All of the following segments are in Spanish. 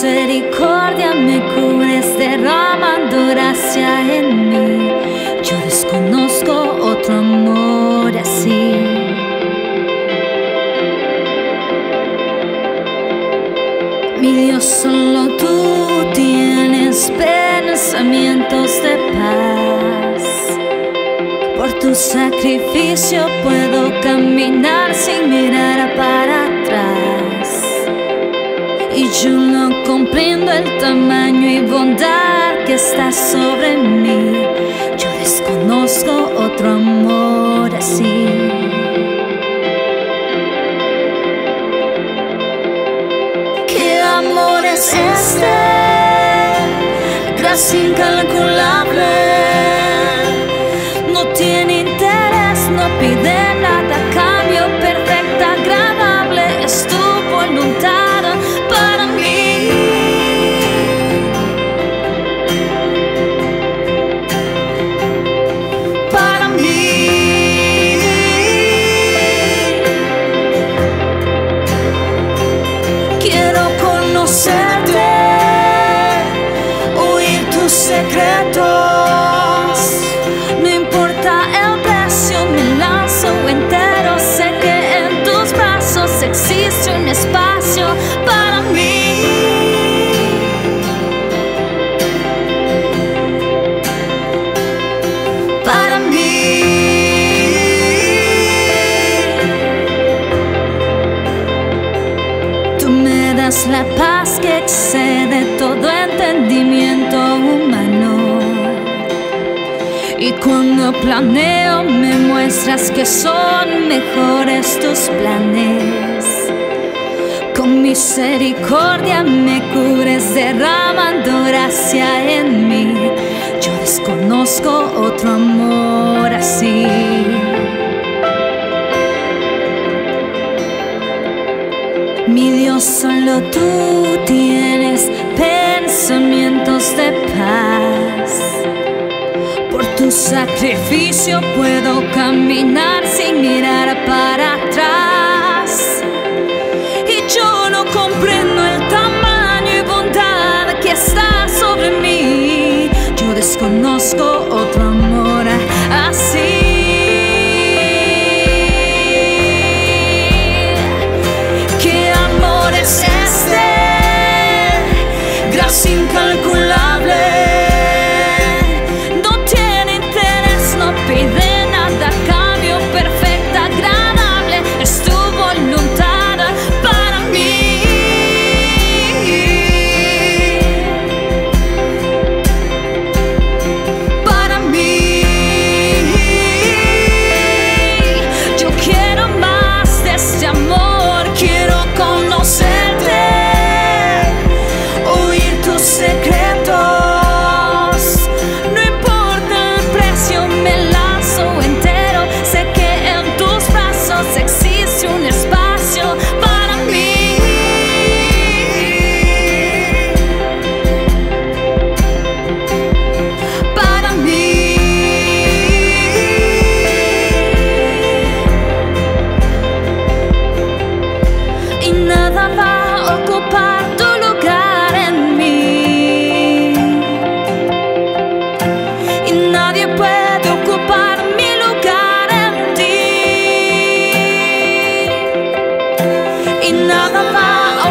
misericordia me cubres derramando gracia en mí. Yo desconozco otro amor así. Mi Dios, solo tú tienes pensamientos de paz. Por tu sacrificio puedo caminar sin mirar para atrás. Y yo no comprendo el tamaño y bondad que está sobre mí. Yo desconozco otro amor así. ¿Qué amor es este? Gracia incalculable. No tiene interés, no pide nada a cambio, perfecta, agradable es tu voluntad para mí. Para mí. Quiero conocerte, oír tus secretos. Existe un espacio para mí. Para mí. Tú me das la paz que excede todo entendimiento humano. Y cuando planeo me muestras que son mejores tus planes. Con misericordia me cubres derramando gracia en mí. Yo desconozco otro amor así. Mi Dios, solo tú tienes pensamientos de paz. Por tu sacrificio puedo caminar sin mirar para atrás. Y yo no comprendo el tamaño y bondad que está sobre mí. Yo desconozco otro amor así. ¿Qué amor es este? Gracia incalculable.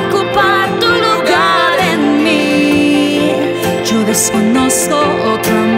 Desconozco otro amor.